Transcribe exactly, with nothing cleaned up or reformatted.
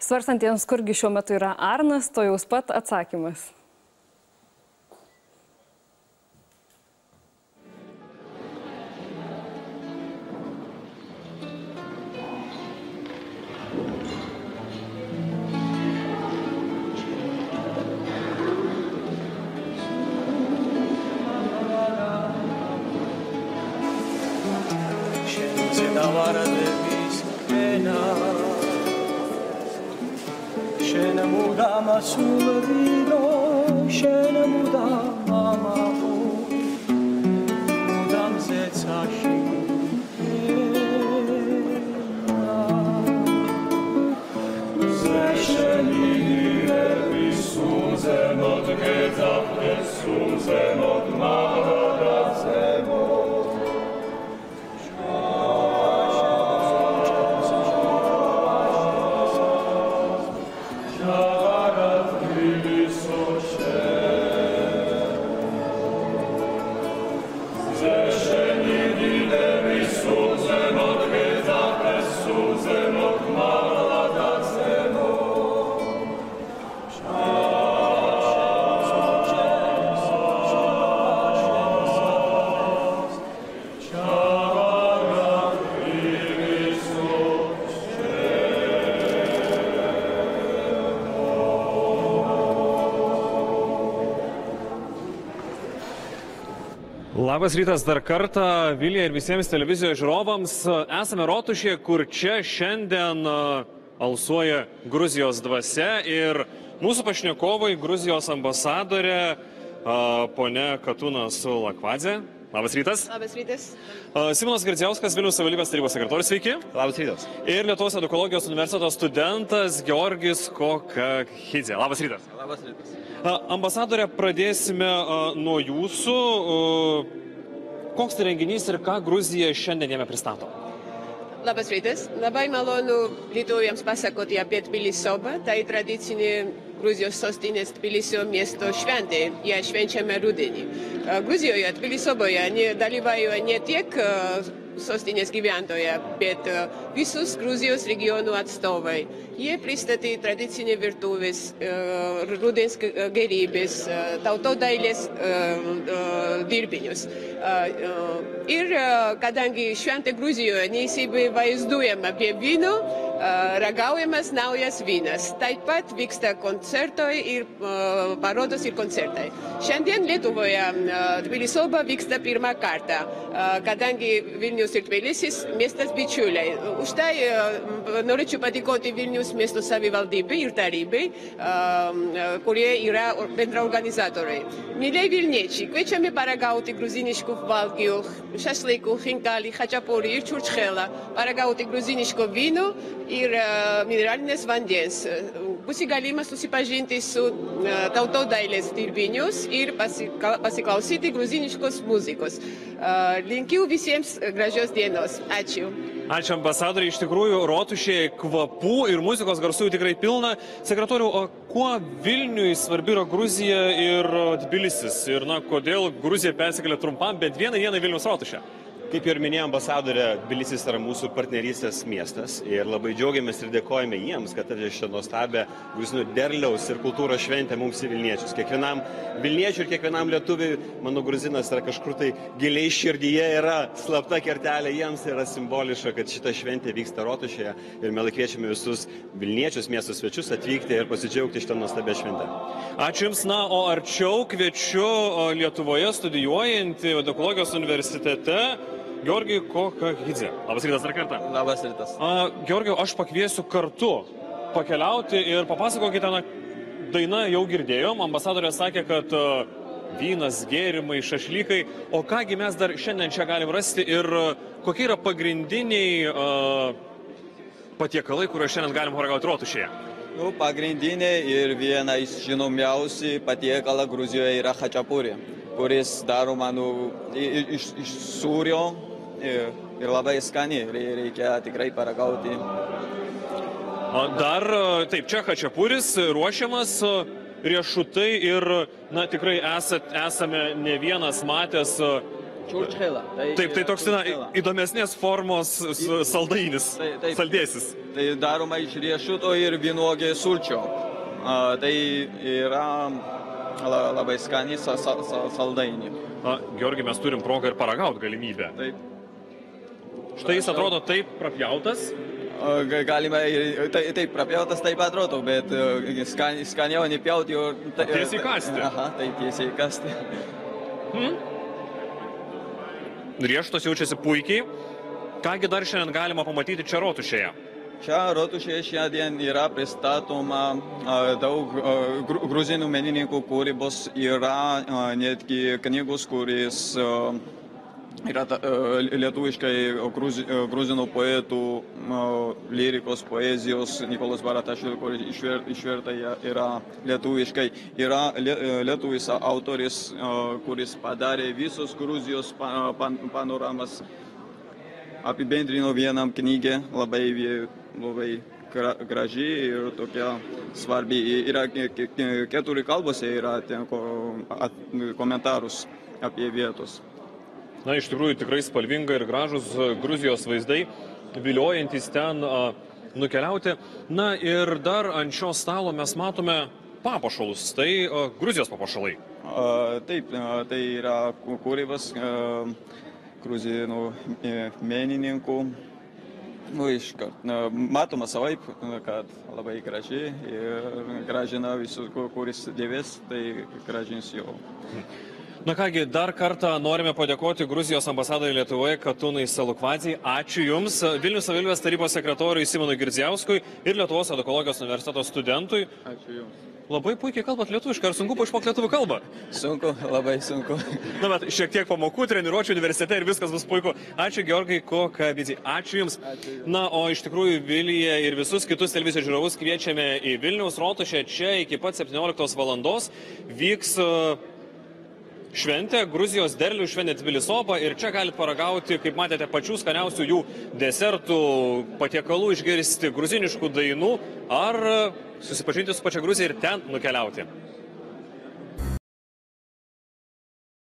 Svarstantiems, kurgi šiuo metu yra Arnas, to jaus pat atsakymas. Labas rytas dar kartą, Vilija ir visiems televizijos žiūrovams. Esame Rotušėje, kur čia šiandien alsuoja Gruzijos dvasia ir mūsų pašnekovai, Gruzijos ambasadorė, ponia Katuna Sulakvadze. Labas rytas. Labas rytas. Simonas Girdzijauskas, Vilniaus savivaldybės tarybos sekretorius, sveiki. Labas rytas. Ir Lietuvos edukologijos universiteto studentas Georgis Kokakhidze. Labas rytas. Labas rytas. Ambasadorė, pradėsime nuo jūsų. Koks tai renginys ir ką Gruzija šiandien jame pristato? Labas rytas. Labai malonu lietuviams pasakoti apie Tbilisobą. Tai tradicinė Gruzijos sostinės Tbilisio miesto šventė. Ją švenčiame rudenį. Gruzijoje, Tbilisoboje dalyvauja ne tiek sostinės gyventojai, bet visus Gruzijos regionų atstovai. Jie pristatė tradicinį virtuvės, rudens gėrybės, tautodailės dirbinius. Ir kadangi šventė Gruzijoje neįsivaizduojama be vyno, ragaujamas naujas vynas. Taip pat vyksta koncertai ir parodos ir koncertai. Šiandien Lietuvoje Tbilisoba vyksta pirmą kartą, kadangi Vilnius ir Tbilisis miestas bičiuliai. Už tai norėčiau padėkoti Vilnius miesto savivaldybei ir tarybai, kurie yra bendraorganizatoriai. Mėly Vilniečiai, kviečiame paragauti gruziniškų valgių, šašlykų, chinkali, chačapuri ir čurčhelą, paragauti gruziniško vyno ir mineralinės vandens. Bus galima susipažinti su tautodailės dirbinius ir pasiklausyti gruziniškos muzikos. Linkiu visiems gražios dienos. Ačiū. Ačiū ambasadoriai. Iš tikrųjų, Rotušėje kvapų ir muzikos garsų tikrai pilna. Sekretoriau, o kuo Vilniui svarbi yra Gruzija ir Tbilisis? Ir na, kodėl Gruzija persikėlė trumpam, bent vieną dieną Vilniaus Rotušę? Kaip ir minėjo ambasadorė, Tbilisis yra mūsų partnerystės miestas ir labai džiaugiamės ir dėkojame jiems, kad atvežė šią nuostabią gruzinų derliaus ir kultūros šventę mums į Vilniečius. Kiekvienam Vilniečiui ir kiekvienam lietuviui, mano gruzinas yra kažkur tai giliai širdyje, yra slapta kertelė, jiems yra simboliška, kad šita šventė vyksta Rotušėje ir mielai kviečiame visus Vilniečius, miesto svečius atvykti ir pasidžiaugti šitą nuostabią šventę. Ačiū Jums. Na, o arčiau kviečiu Lietuvoje studijuojantį edukologijos universitete Georgijų Kokakhidze. Labas rytas dar kartą. Labas rytas. Georgijau, aš pakviesiu kartu pakeliauti ir papasakokite, na, dainą jau girdėjom, ambasadorė sakė, kad vynas, gėrimai, šašlykai, o kągi mes dar šiandien čia galim rasti ir kokie yra pagrindiniai patiekalai, kuriuos šiandien galim paragauti Rotušėje? Nu, pagrindinė ir viena iš žinomiausių patiekalą Gruzijoje yra chačapuri, kuris daroma nu, iš, iš sūrio ir, ir labai skani, reikia tikrai paragauti. Dar, taip, čia chačapuris ruošiamas, riešutai ir, na, tikrai esat, esame ne vienas matęs Čurčhela. Taip, tai toks na, įdomesnės formos saldainis, Taip, taip. saldėsis. Tai daroma iš riešuto ir vynuogės sulčio. A, Tai yra la- labai skani sa- sa- sa- saldainį. Na, Georgi, mes turim progą ir paragauti galimybę. Taip. Štai jis atrodo taip prapjautas. A, ga- Galima ir tai- taip prapjautas taip atrodo, bet a, skani- skaniau nepjauti jo. tai- Tiesiai kąsti. Aha, tai tiesiai kasti. Riešutas jaučiasi puikiai. Kągi dar šiandien galima pamatyti čia Rotušėje? Čia Rotušėje šiandien yra pristatoma a, daug a, gru- gruzinų menininkų kūrybos, yra a, netgi knygos, kuris a, yra ta- a, lietuviškai gruzi- a, gruzinų poetų a, lyrikos, poezijos, Nikolas Baratašvili, kuris išver, išverta ją yra lietuviškai. Yra lie- lietuvis autoris, a, kuris padarė visus Gruzijos pa- pan- panoramas. Apibendrino vienam knygę, labai, vie- labai gra- graži ir tokia svarbi. Yra ke- ke- keturi kalbose, yra ten ko- at- komentarus apie vietos. Na, iš tikrųjų tikrai spalvinga ir gražus Gruzijos vaizdai, viliojantis ten a, nukeliauti. Na ir dar ant šio stalo mes matome papuošalus, tai a, Gruzijos papuošalai. A, Taip, a, tai yra ku- kūrybos a, gruzinų e, menininkų. Nu, iškart. Na, Matoma savaip, kad labai graži ir gražina visus, ku- kuris dėvės, tai gražins jo. Na kągi, dar kartą norime padėkoti Gruzijos ambasadai Lietuvoje Katunai Salukvadzijai. Ačiū Jums, Vilnius savivaldybės tarybos sekretoriui Simonui Girdziauskui ir Lietuvos edukologijos universiteto studentui. Ačiū Jums. Labai puikiai kalbat lietuviškai, ar sunku išmokti lietuvių kalbą? Sunku, labai sunku. Na, bet šiek tiek pamokų, treniruočių universitete ir viskas bus puiku. Ačiū Georgai Kokabidzi. Ačiū Jums. Ačiū Jums. Na, o iš tikrųjų Viliją ir visus kitus televizijos žiūrovus kviečiame į Vilniaus Rotušę. Čia iki pat septynioliktos valandos vyks uh, šventė, Gruzijos derlių šventė Tbilisoba ir čia galite paragauti, kaip matėte, pačių skaniausių jų desertų, patiekalų, išgirsti gruziniškų dainų ar uh, susipažinti su pačia Gruzija ir ten nukeliauti.